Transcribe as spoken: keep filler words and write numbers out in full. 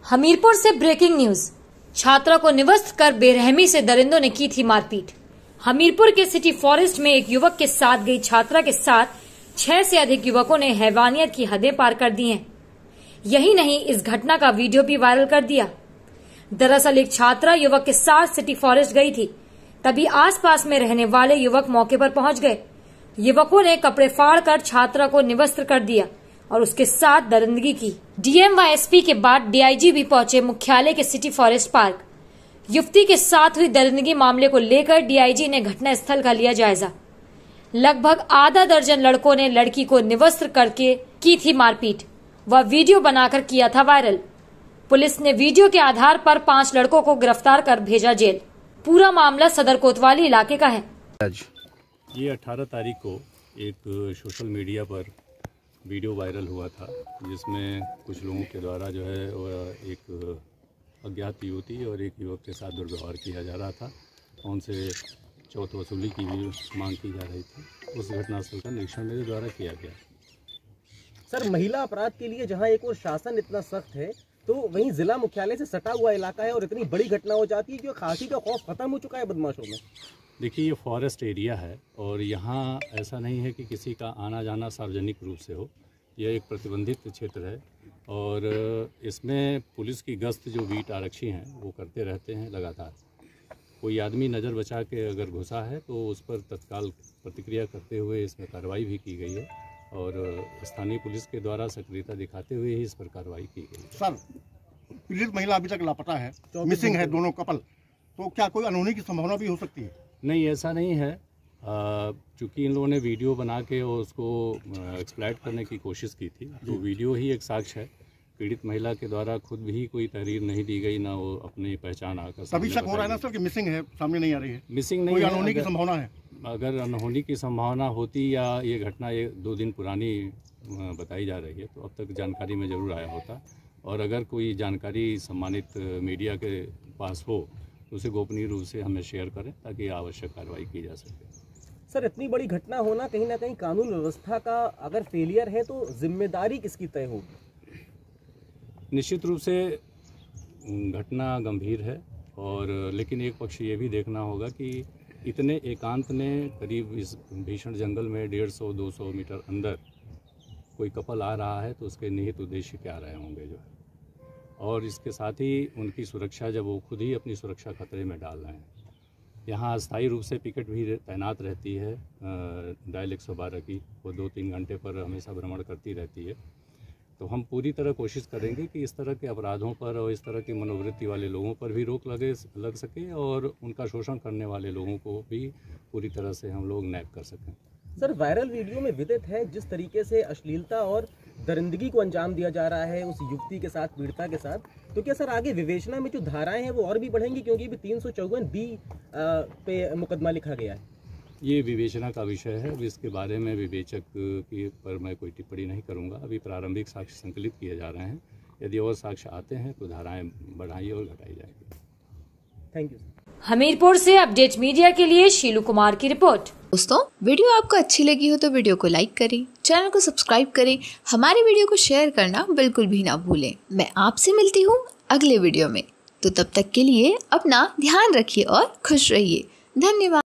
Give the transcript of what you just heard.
हमीरपुर से breaking news. छात्रा को निवस्त कर बेरहमी से दरिंदों ने की थी मारपीट। हमीरपुर के सिटी फॉरेस्ट में एक युवक के साथ गई छात्रा के साथ छह से अधिक युवकों ने हैवानियत की हदें पार कर दी हैं। यही नहीं, इस घटना का वीडियो भी वायरल कर दिया। दरअसल एक छात्रा युवक के साथ सिटी फॉरेस्ट गई थी, तभी आसपास में रहने वाले युवक मौके पर पहुंच गए। युवकों ने कपड़े फाड़कर छात्रा को निवस्त्र कर दिया और उसके साथ दरिंदगी की। डीएम व एसपी के बाद डीआईजी भी पहुंचे मुख्यालय के सिटी फॉरेस्ट पार्क। युवती के साथ हुई दरिंदगी मामले को लेकर डीआईजी ने घटना स्थल का लिया जायजा। लगभग आधा दर्जन लड़कों ने लड़की को निवस्त्र करके की थी मारपीट व वीडियो बनाकर किया था वायरल। पुलिस ने वीडियो के आधार पर पांच लड़कों को गिरफ्तार कर भेजा जेल। पूरा मामला सदर कोतवाली इलाके का है। ये अठारह तारीख को एक सोशल मीडिया पर वीडियो वायरल हुआ था, जिसमें कुछ लोगों के द्वारा जो है वह एक अज्ञात युवती और एक युवक के साथ दुर्व्यवहार किया जा रहा था। उनसे चौथ वसूली की भी मांग की जा रही थी। उस घटनास्थल का निरीक्षण मेरे द्वारा किया गया। सर, महिला अपराध के लिए जहां एक और शासन इतना सख्त है, तो वहीं जिला मुख्यालय से सटा हुआ इलाका है और इतनी बड़ी घटना हो जाती है कि खांसी का खौफ खत्म हो चुका है बदमाशों में। देखिए, ये फॉरेस्ट एरिया है और यहाँ ऐसा नहीं है कि किसी का आना जाना सार्वजनिक रूप से हो। यह एक प्रतिबंधित क्षेत्र है और इसमें पुलिस की गश्त जो बीट आरक्षी हैं वो करते रहते हैं लगातार। कोई आदमी नज़र बचा के अगर घुसा है तो उस पर तत्काल प्रतिक्रिया करते हुए इसमें कार्रवाई भी की गई है और स्थानीय पुलिस के द्वारा सक्रियता दिखाते हुए ही इस पर कार्रवाई की गई है। सर, पीड़ित महिला अभी तक लापता है, मिसिंग है दोनों कपल, तो क्या कोई अनहोनी की संभावना भी हो सकती है? नहीं, ऐसा नहीं है। चूँकि इन लोगों ने वीडियो बना के और उसको एक्सप्लॉइट करने की कोशिश की थी, तो वीडियो ही एक साक्ष्य है। पीड़ित महिला के द्वारा खुद भी कोई तहरीर नहीं दी गई, ना वो अपनी पहचान आकर तभी शक हो रहा है ना सर कि मिसिंग है, सामने नहीं आ रही है। मिसिंग नहीं कोई है। अनहोनी की संभावना है? अगर अनहोनी की संभावना होती या ये घटना ये दो दिन पुरानी बताई जा रही है तो अब तक जानकारी में ज़रूर आया होता, और अगर कोई जानकारी सम्मानित मीडिया के पास हो तो उसे गोपनीय रूप से हमें शेयर करें ताकि आवश्यक कार्रवाई की जा सके। सर, इतनी बड़ी घटना होना कहीं ना कहीं कानून व्यवस्था का अगर फेलियर है तो जिम्मेदारी किसकी तय होगी? निश्चित रूप से घटना गंभीर है, और लेकिन एक पक्ष ये भी देखना होगा कि इतने एकांत में करीब इस भीषण जंगल में डेढ़ सौ दो सौ मीटर अंदर कोई कपल आ रहा है तो उसके निहित उद्देश्य क्या रहे होंगे जो है, और इसके साथ ही उनकी सुरक्षा, जब वो खुद ही अपनी सुरक्षा खतरे में डाल रहे हैं। यहाँ अस्थायी रूप से पिकेट भी तैनात रहती है डायल एक सौ बारह की, वो दो तीन घंटे पर हमेशा भ्रमण करती रहती है। तो हम पूरी तरह कोशिश करेंगे कि इस तरह के अपराधों पर और इस तरह की मनोवृत्ति वाले लोगों पर भी रोक लगे लग सके और उनका शोषण करने वाले लोगों को भी पूरी तरह से हम लोग नैप कर सकें। सर, वायरल वीडियो में विदित है जिस तरीके से अश्लीलता और दरिंदगी को अंजाम दिया जा रहा है उस युवती के साथ, पीड़िता के साथ, तो क्या सर आगे विवेचना में जो धाराएं हैं वो और भी बढ़ेंगी, क्योंकि भी तीन सौ चौवन बी पे मुकदमा लिखा गया है? ये विवेचना का विषय है। अभी इसके बारे में विवेचक के पर मैं कोई टिप्पणी नहीं करूंगा। अभी प्रारंभिक साक्ष्य संकलित किए जा रहे हैं। यदि और साक्ष्य आते हैं तो धाराएं बढ़ाई और घटाई जाएगी। Thank you. हमीरपुर से अपडेट मीडिया के लिए शीलू कुमार की रिपोर्ट। दोस्तों, वीडियो आपको अच्छी लगी हो तो वीडियो को लाइक करें, चैनल को सब्सक्राइब करें, हमारी वीडियो को शेयर करना बिल्कुल भी ना भूलें। मैं आपसे मिलती हूँ अगले वीडियो में, तो तब तक के लिए अपना ध्यान रखिए और खुश रहिए। धन्यवाद।